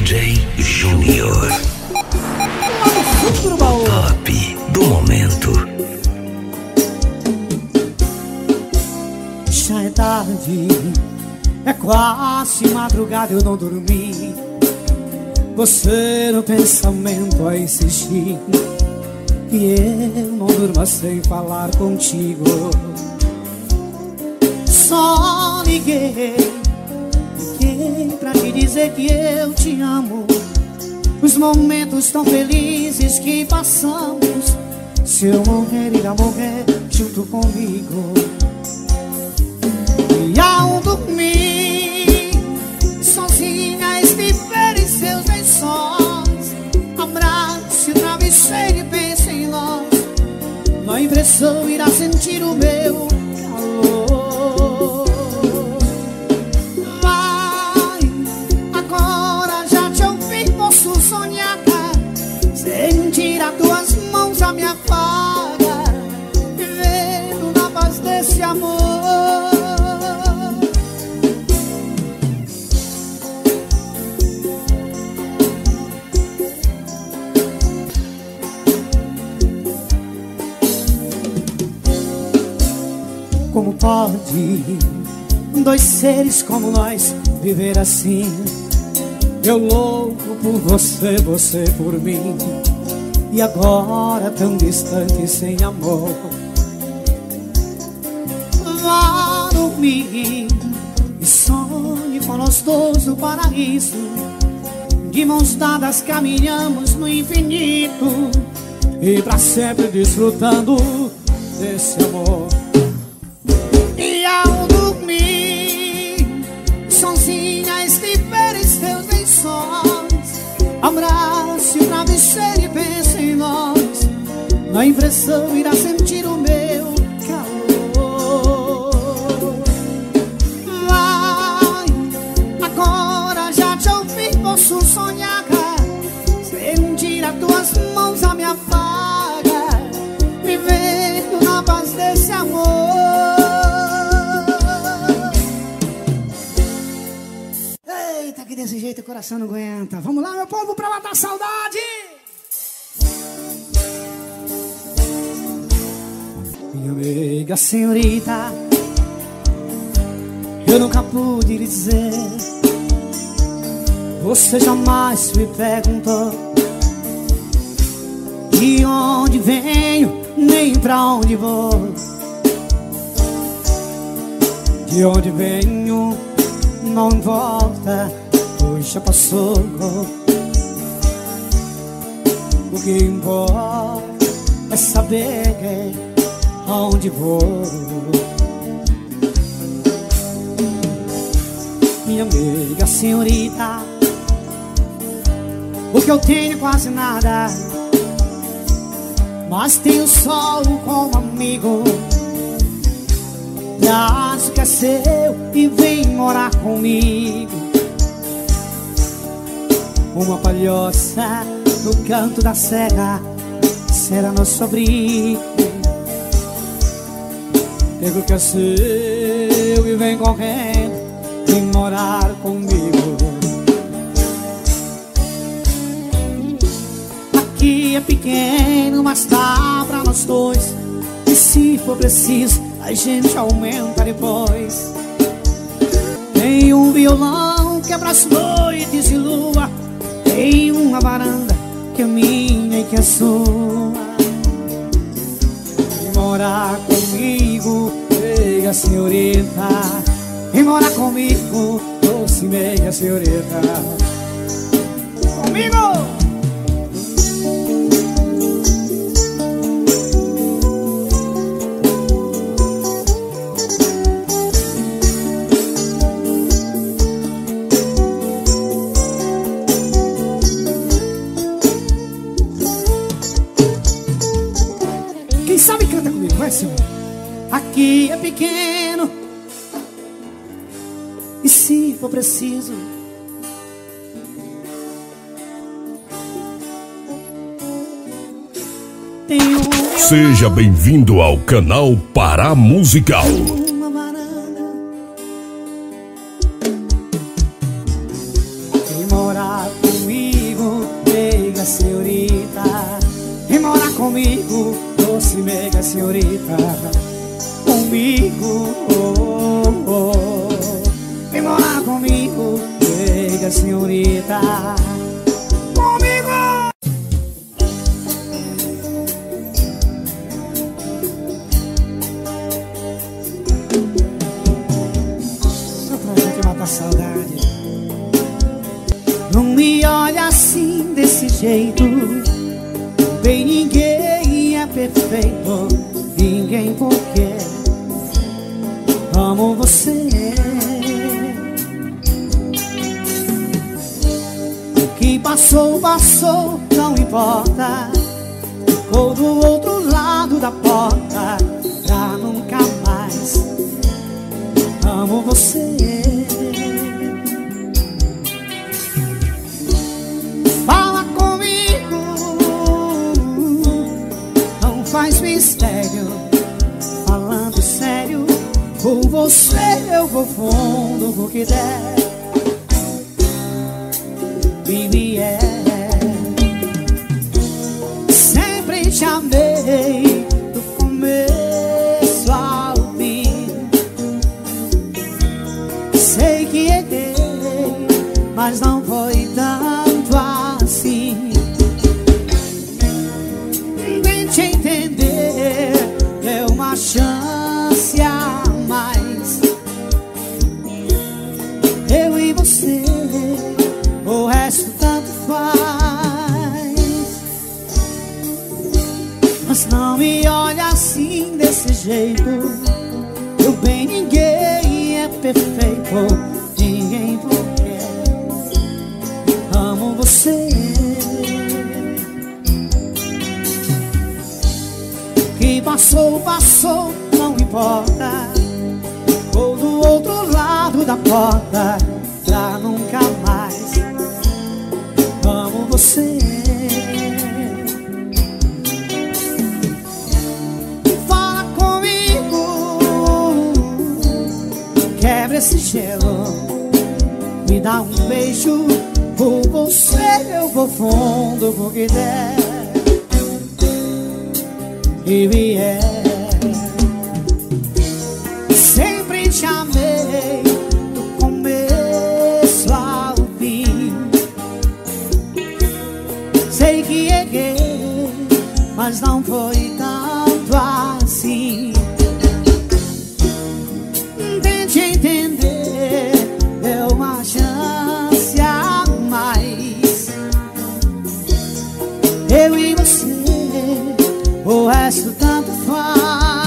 DJ Júnior. Top do momento. Já é tarde, é quase madrugada, eu não dormi. Você no pensamento a insistir, e eu não durmo sem falar contigo. Só liguei pra te dizer que eu te amo. Os momentos tão felizes que passamos, se eu morrer, irá morrer junto comigo. E ao dormir, sozinha estiver em seus lençóis, abrace o travesseiro e pense em nós. Na impressão irá sentir o meu calor. Vai, agora já te ouvi, posso sonhar, sentir as tuas mãos a minha faga, vivendo na paz desse amor. Como pode dois seres como nós viver assim? Eu louco por você, você por mim, e agora tão distante, sem amor. Vá dormir e sonhe com nós dois no paraíso. De mãos dadas caminhamos no infinito, e pra sempre desfrutando desse amor. E ao dormir, sozinha estiver em seus lençóis, abrace o travesseiro e pense em nós. Na impressão irá sentir o meu calor. Vai, agora já te ouvi, posso sonhar, sentir as tuas mãos a minha faga, vivendo na paz desse amor. Eita, que desse jeito o coração não aguenta. Vamos lá, meu povo, pra matar a saudade. Minha amiga senhorita, eu nunca pude lhe dizer. Você jamais me perguntou de onde venho, nem pra onde vou. De onde venho não importa, pois já passou. O que importa é saber aonde vou. Minha amiga senhorita, o que eu tenho é quase nada, mas tenho o sol como amigo. Traz o que é seu e vem morar comigo. Uma palhoça no canto da serra será nosso abrigo. Pega o que é seu e vem correndo, vem morar comigo. Aqui é pequeno, mas dá pra nós dois, e se for preciso a gente aumenta depois. Tem um violão que é pras noites de lua, tem uma varanda que é minha e que é sua. Vem morar comigo, meia senhorita. Vem morar comigo, doce meia senhorita. Comigo! Quem sabe canta comigo, vai, senhor. Aqui é pequeno, e se for preciso tem um... Seja bem-vindo ao canal Pará Musical. Uma varanda, vem morar comigo. comigo, doce mega senhorita. Comigo, oh, oh. Vem morar comigo, mega senhorita. Comigo. Só pra gente matar a saudade. Não me olha assim, desse jeito. Bem, ninguém é perfeito, ninguém, porque amo você. O que passou, passou, não importa. Ficou do outro lado da porta pra nunca mais. Amo você. Fala comigo, não faz mistério. Falando sério, por você eu vou fundo, vou que der. Baby, sempre te amei, do começo ao fim. Sei que errei, mas não foi tanto assim. Tente entender, deu uma chance a mais. Eu e você, o resto tanto faz. Mas não me olha assim, desse jeito. Meu bem, ninguém é perfeito, ninguém, porque amo você. O que passou, passou, não importa. Ou do outro lado da porta pra nunca mais. Amo você. Fala comigo, quebra esse gelo, me dá um beijo. Por você eu vou fundo, vou que der. E vier. Sempre te amei, do começo ao fim. Sei que errei, mas não foi tanto assim. Tente entender, deu uma chance a mais. Eu e você, o resto tanto faz.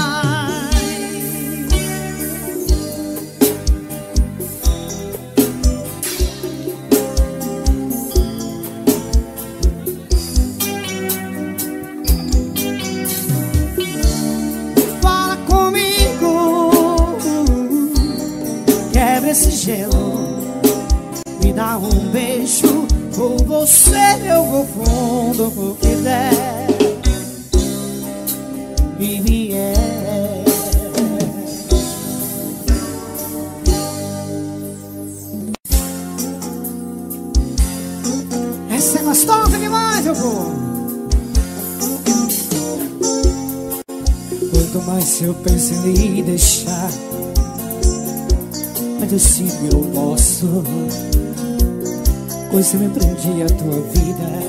Fala comigo, quebra esse gelo, me dá um beijo. Por você eu vou fundo, por que der. E vier. Essa é gostosa demais, meu povo. Quanto mais eu penso em lhe deixar, mas eu sinto que eu posso, pois eu me prendi a tua vida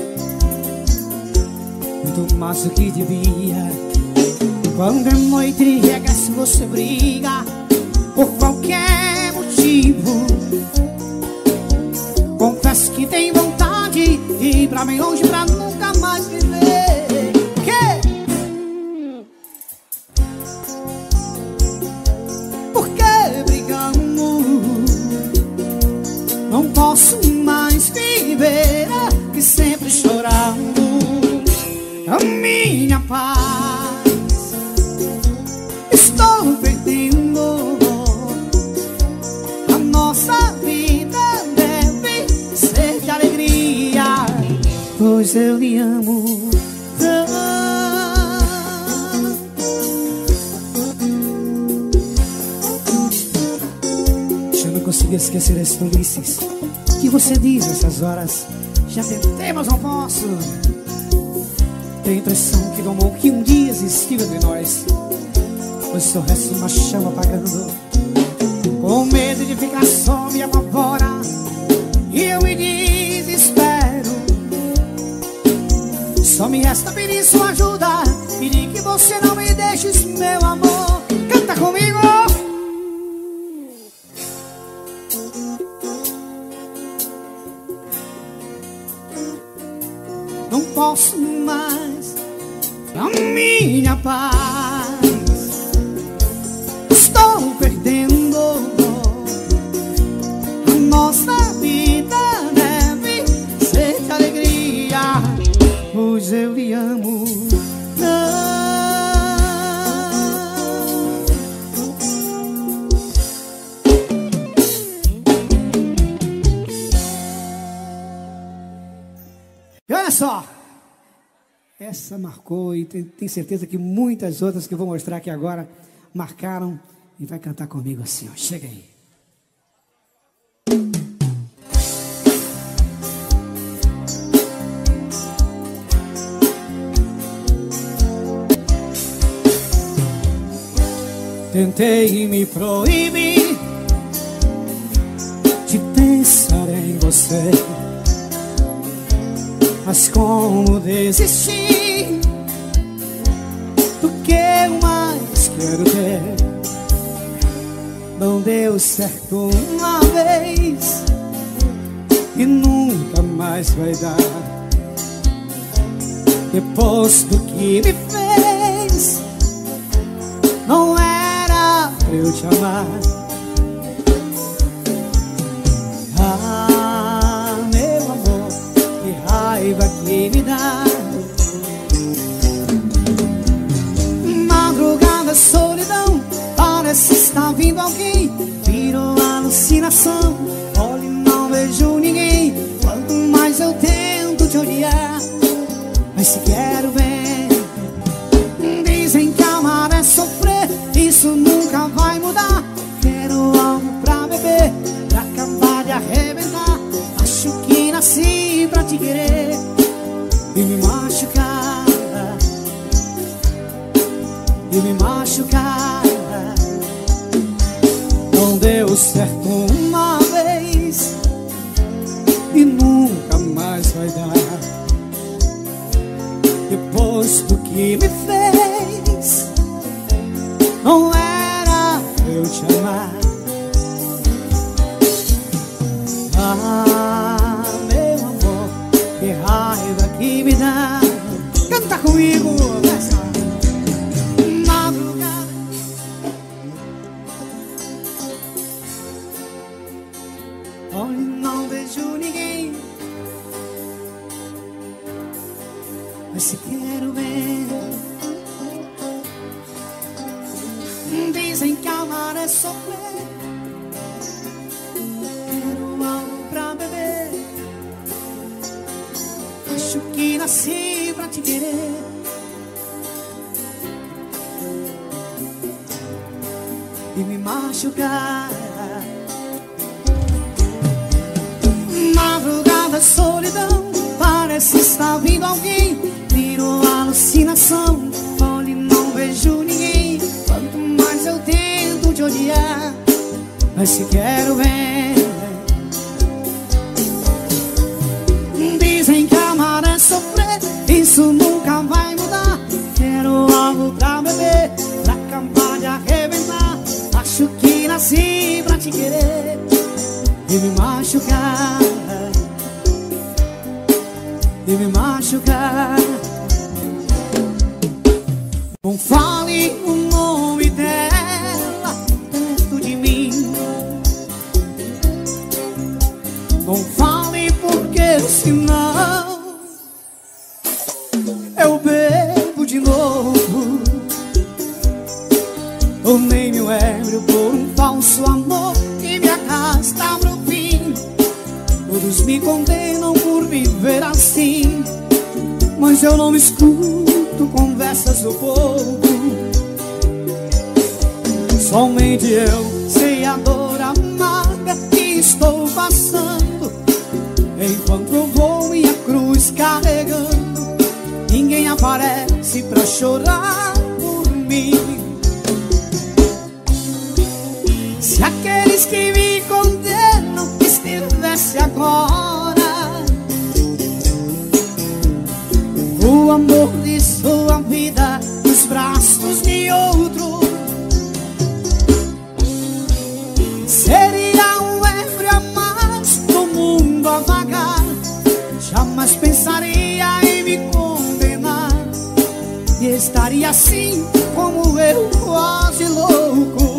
muito mais do que devia. Quando é noite e regaço, você briga por qualquer motivo. Confesso que tem vontade de ir pra bem longe, pra nunca mais viver. Por que brigamos? Não posso mais viver que sempre chorando a minha paz. Estou perdendo. A nossa vida deve ser de alegria, pois eu lhe amo tanto. Eu não consigo esquecer as tolices que você diz nessas horas. Já tentei, mas não posso. Tenho a impressão que do amor que um dia existiu entre nós, pois só resta uma chama apagando. Com medo de ficar só me apavora e eu me desespero. Só me resta pedir sua ajuda, pedir que você não me deixe, meu amor. Canta comigo! Não posso mais a minha paz, estou perdendo. A nossa vida deve ser de alegria, pois eu lhe amo. E olha só, essa marcou e tenho certeza que muitas outras que eu vou mostrar aqui agora marcaram, e vai cantar comigo assim, ó. Chega aí. Tentei me proibir de pensar em você, mas como desistir do que eu mais quero ter? Não deu certo uma vez e nunca mais vai dar. Depois do que me fez, não era pra eu te amar. Ah, meu amor, que raiva que me dá. Madrugada, solidão, parece estar vindo alguém. Virou alucinação, olho e não vejo ninguém. Quanto mais eu tento te olhar, mas se quero ver. Dizem que amar é sofrer, isso nunca vai mudar. Quero algo pra beber, pra acabar de arrebentar. Acho que nasci pra te querer e me machucar, e me machucar. Não deu certo uma vez e nunca mais vai dar. Depois do que me fez, não era eu te amar. Ah, meu amor, que raiva que me dá. Canta comigo, madrugada. Olha, não vejo ninguém, mas se quero ver. Dizem que amar é sofrer, quero algo pra beber. Acho que nasci pra te querer e me machucar. Madrugada, solidão, parece estar vindo alguém. Virou alucinação, olho e não vejo ninguém. Quanto mais eu tento te odiar, mas se quero ver. Dizem que amar é sofrer, isso nunca vai mudar. Quero algo pra beber, pra acabar de arrebentar. Acho que nasci pra te querer e me machucar, e me machucar. Não fale o nome dela perto de mim. Não fale porque senão eu bebo de novo. Tornei-me um ébrio por um falso amor que me arrasta pro fim. Todos me condenam por viver assim, mas eu não escuto conversas do povo. Somente eu sei a dor amarga que estou passando, enquanto eu vou minha cruz carregando. Ninguém aparece aparece pra chorar por mim. Se aqueles que me condenam estivesse agora, o amor de sua vida nos braços de outro, seria um ébrio a mais no mundo a vagar. Jamais pensaria em me condenar e estaria assim como eu, quase louco.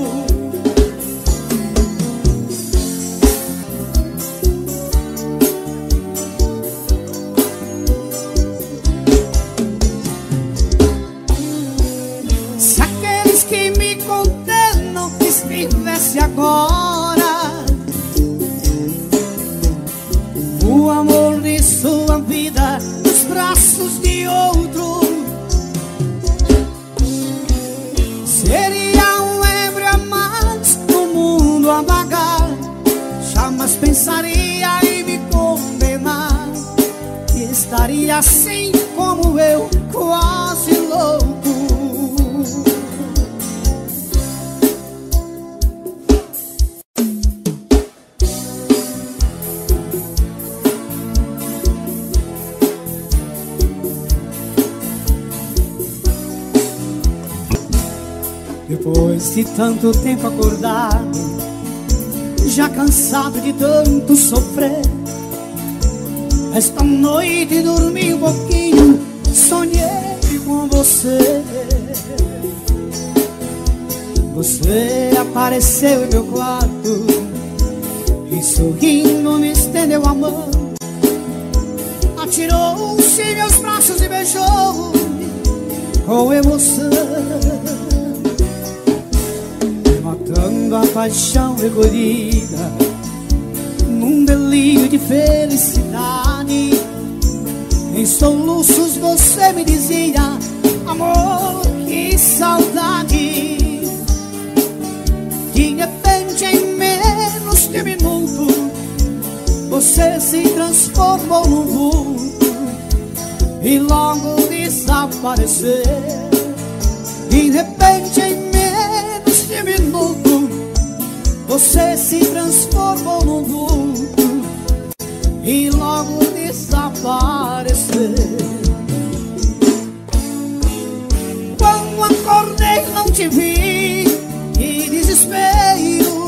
Se aqueles que me condenam estivesse agora, o amor de sua vida nos braços de outro, seria um ébrio a mais no mundo a vagar. Jamais pensaria em me condenar e estaria assim como eu, quase louco. Depois de tanto tempo acordado, já cansado de tanto sofrer, esta noite dormi um pouquinho, sonhei com você. Você apareceu em meu quarto e sorrindo me estendeu a mão, atirou-se em meus braços e beijou com emoção, matando a paixão recolhida num delírio de felicidade. Em soluços você me dizia: amor, que saudade. De repente, em menos de minuto, você se transformou num vulto e logo desapareceu. De repente, em menos de minuto, você se transformou num vulto e logo desapareceu. Quando acordei não te vi, que desespero.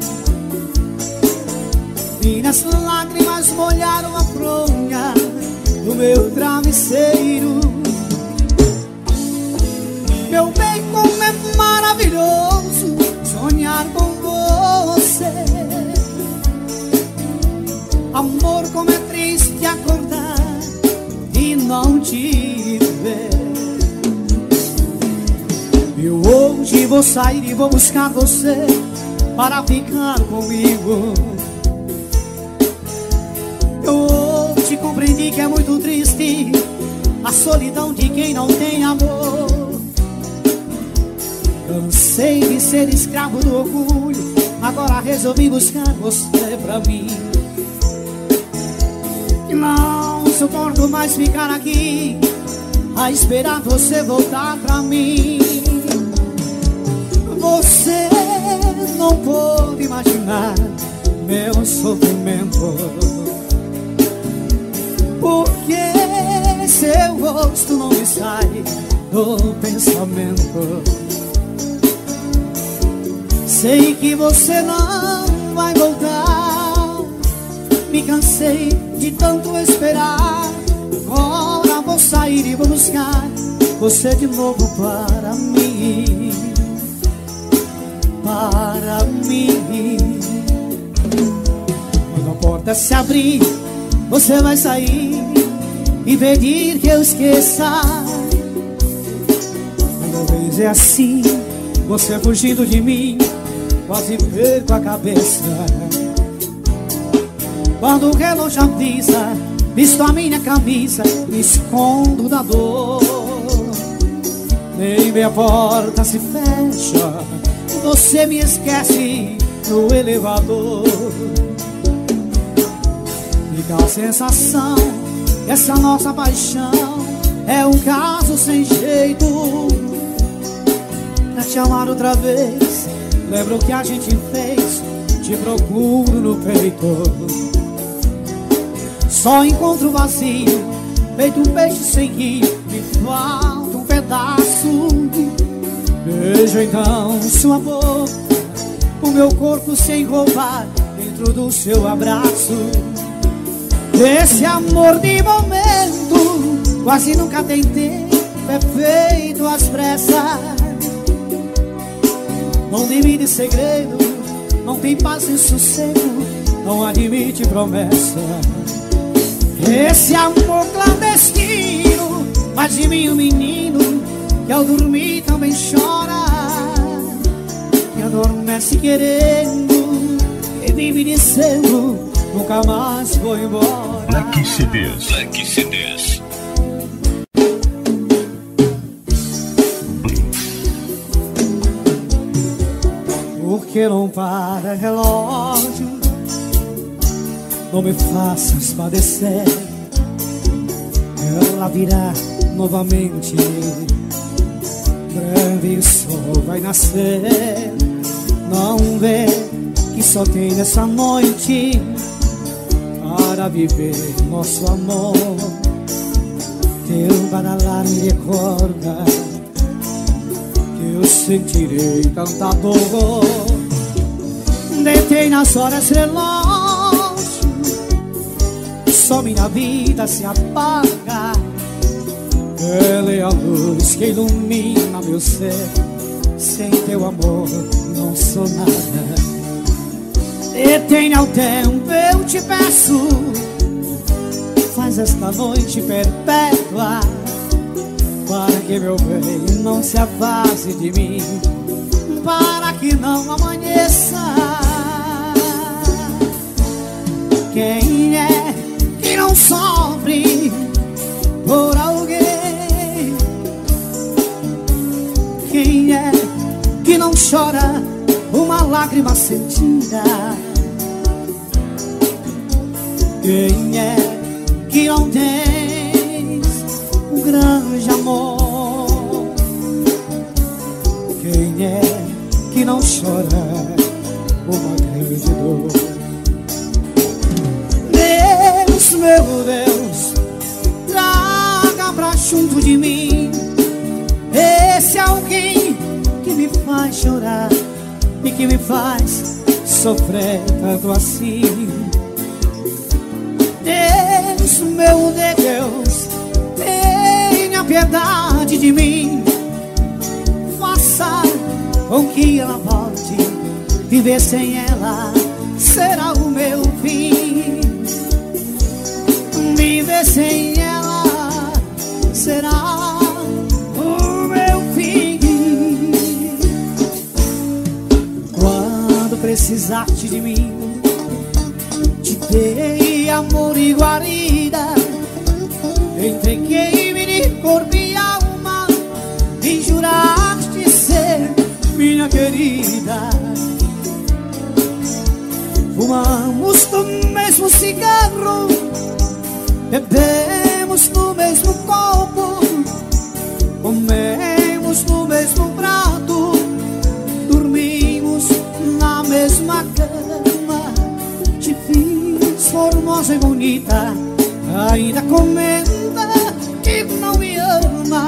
Minhas lágrimas molharam a fronha do meu travesseiro. Meu bem, como é maravilhoso sonhar com você. Amor, como é triste acordar e não te ver. Eu hoje vou sair e vou buscar você para ficar comigo. Eu hoje compreendi que é muito triste a solidão de quem não tem amor. Cansei de ser escravo do orgulho, agora resolvi buscar você pra mim. Que não suporto mais ficar aqui a esperar você voltar pra mim. Você não pode imaginar meu sofrimento, porque seu rosto não me sai do pensamento. Sei que você não vai voltar, me cansei de tanto esperar. Agora vou sair e vou buscar você de novo para mim. Para mim. Quando a porta se abrir, você vai sair e pedir que eu esqueça. Talvez é assim, você fugindo de mim, quase perco a cabeça. Quando o relógio avisa, visto a minha camisa, me escondo da dor. Nem minha porta se fecha, você me esquece no elevador. Fica a sensação que essa nossa paixão É um caso sem jeito pra te amar outra vez. Lembra o que a gente fez? Te procuro no peito, só encontro vazio, feito um peixe sem guia. Me falta um pedaço. Veja então sua boca, o meu corpo se envolver dentro do seu abraço. Esse amor de momento quase nunca tem tempo, é feito às pressas. Não divide segredo, não tem paz e sossego, não admite promessa. Esse amor clandestino faz de mim um menino que ao dormir também chora, que adormece querendo e vive dizendo nunca mais vou embora. Black CDs. Black CDs. Por que não para, relógio? Não me faças padecer. Ela virá novamente, breve o sol vai nascer. Não vê que só tem nessa noite para viver nosso amor. Teu badalar me recorda que eu sentirei tanta dor. Deitei nas horas relógio, só minha vida se apaga. Ela é a luz que ilumina meu ser. Sem teu amor não sou nada. Detenha o tempo, eu te peço. Faz esta noite perpétua, para que meu bem não se afaste de mim, para que não amanheça. Quem é que não sofre por alguém? Quem é que não chora uma lágrima sentida? Quem é que não tem um grande amor? Quem é que não chora uma grande dor? Deus, meu Deus, traga pra junto de mim esse alguém que me faz chorar e que me faz sofrer tanto assim. Deus, meu Deus, tenha piedade de mim. Faça com que ela volte, viver sem ela será o meu fim. Viver sem ela será o meu fim. Quando precisaste de mim, te dei amor e guarida. Entreguei-me de corpo e alma e juraste ser minha querida. Fumamos do mesmo cigarro, bebemos no mesmo copo, comemos no mesmo prato, dormimos na mesma cama. Te fiz formosa e bonita, ainda comenta que não me ama.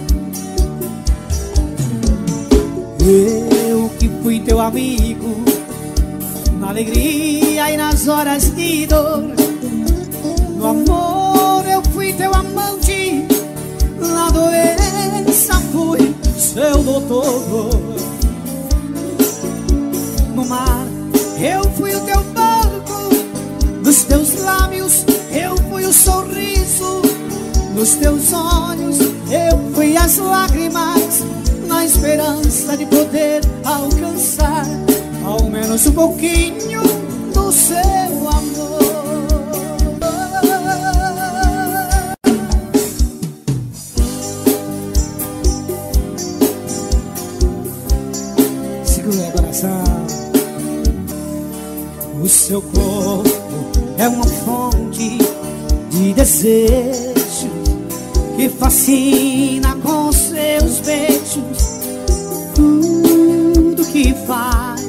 Eu que fui teu amigo na alegria e nas horas de dor, no amor eu fui teu amante, na doença fui seu doutor. No mar eu fui o teu barco, nos teus lábios eu fui o sorriso, nos teus olhos eu fui as lágrimas, na esperança de poder alcançar ao menos um pouquinho do seu amor. Segura coração. O seu corpo é uma fonte de desejo que fascina com seus beijos. Tudo que faz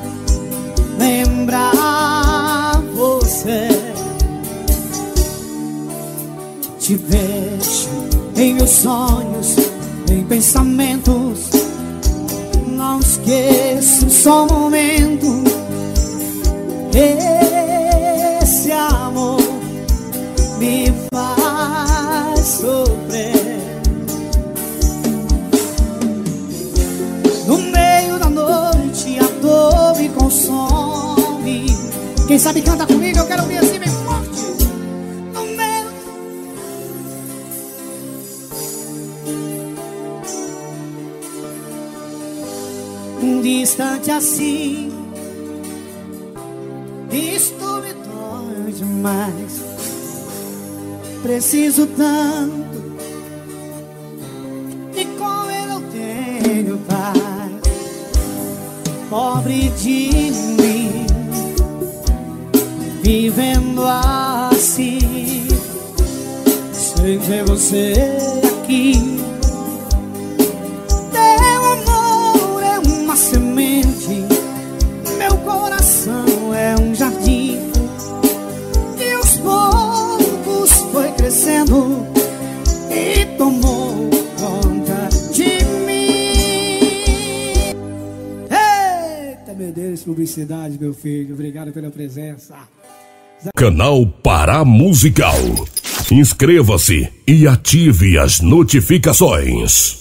lembrar você. Te vejo em meus sonhos, em pensamentos. Não esqueço só um momento. Esse amor me faz sofrer. No meio da noite a dor me consome. Quem sabe canta comigo, eu quero ouvir assim bem forte. No meio distante assim, isto me dói demais. Preciso tanto e com ele eu tenho paz. Pobre de mim, vivendo assim, sem ver você aqui. Semente, meu coração é um jardim e aos poucos foi crescendo e tomou conta de mim. Eita, meu Deus, publicidade, meu filho, obrigado pela presença. Canal Pará Musical. Inscreva-se e ative as notificações.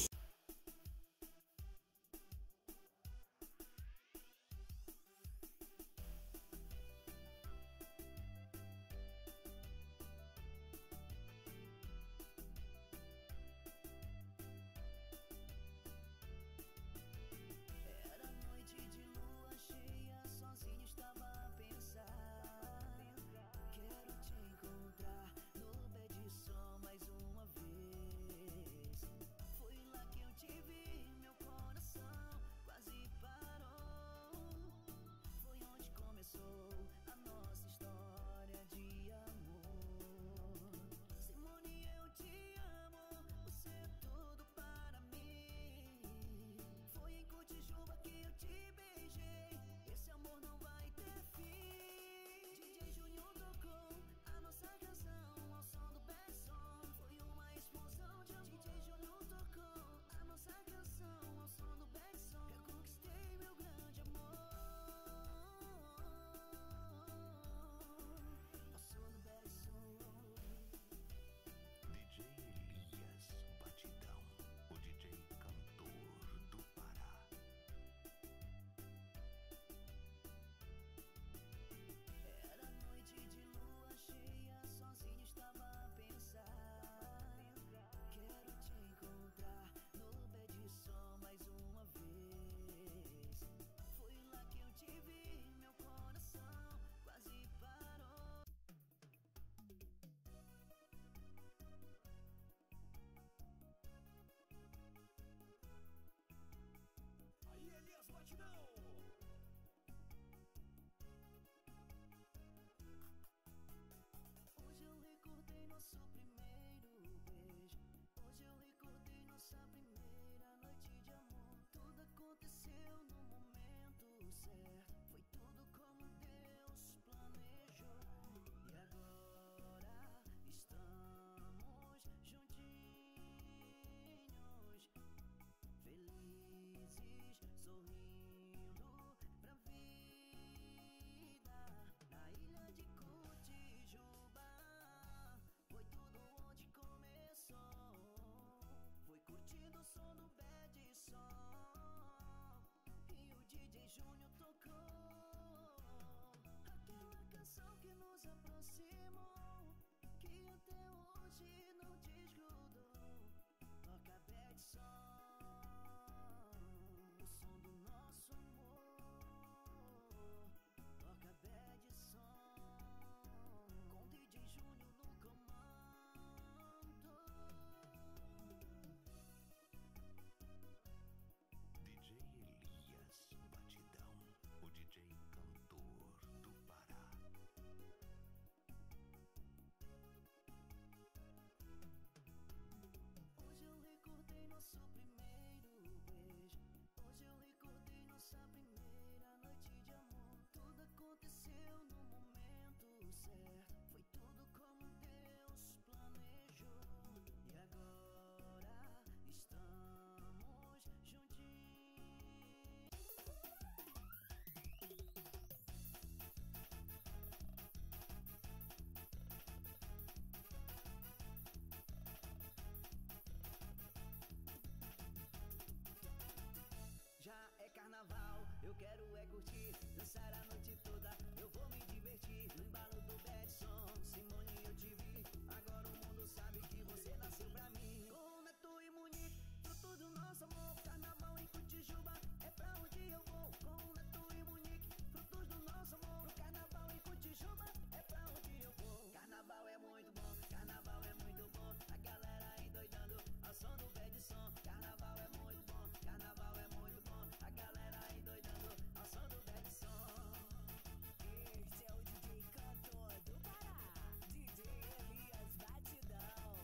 toda eu vou me divertir. No embalo do Betson, Simone, eu te vi. Agora o mundo sabe que você nasceu pra mim. Com Neto e Munique, fruto do nosso amor. Carnaval em Cotijuba, é pra onde eu vou. Com Neto e Munique, frutos do nosso amor. Carnaval em Cotijuba, é pra onde eu vou. Carnaval é muito bom, carnaval é muito bom. A galera endoidando ao som do Betson. Carnaval é muito bom, carnaval é muito bom. A galera endoidando ao som do Betson. Este é o DJ cantor do Pará, DJ Elias Batidão.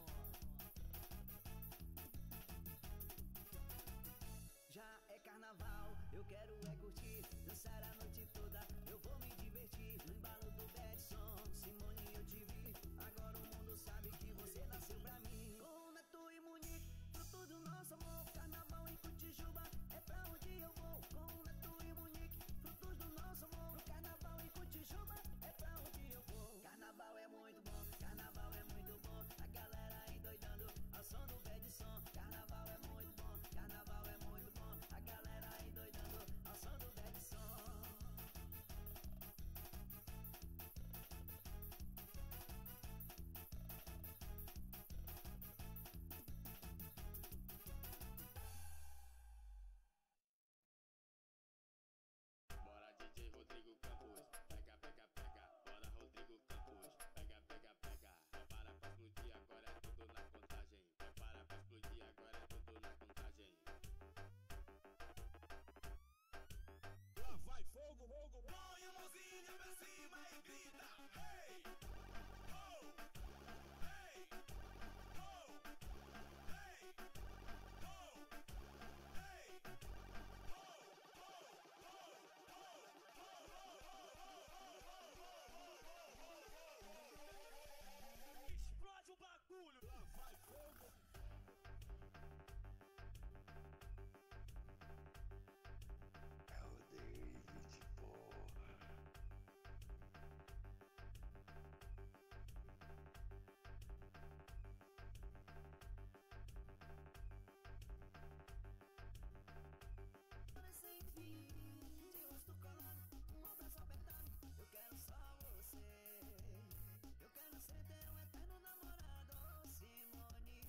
Já é carnaval, eu quero é curtir, dançar a noite toda, eu vou me divertir. No embalo do Betson, Simone, eu te vi. Agora o mundo sabe que você nasceu pra mim. Com Neto e Munique, fruto do nosso amor. Carnaval em Cotijuba, é pra onde eu vou. Com Neto e Munique, frutos do nosso amor. Carnaval em Cotijuba, é pra onde eu vou. Carnaval é muito bom, carnaval é muito bom. A galera endoidando ao som do Betson. Carnaval é muito bom, carnaval é muito bom. A galera endoidando ao som do Betson. Bora DJ Rodrigo Campos, pega, pega, pega. Bora Rodrigo Campos, pega, pega, pega. Prepara pra explodir, agora é tudo na contagem. Prepara pra explodir, agora é tudo na contagem. Lá vai fogo, fogo. Põe a mãozinha pra cima e grita. Hey! Oh! Hey! Oh! Hey! Oh! Hey! Explode o bagulho! Lá vai fogo! É o David, porra. Sem fim, de rosto colado, um abraço apertado. Eu quero só você. Eu quero ser teu eterno namorado, Simone.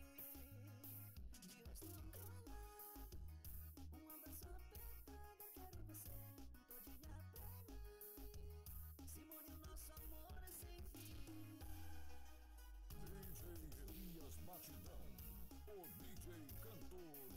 De rosto colado, um abraço apertado. Eu quero você todinha pra mim. Simone, o nosso amor é sem fim. DJ Elias Batidão, o DJ cantor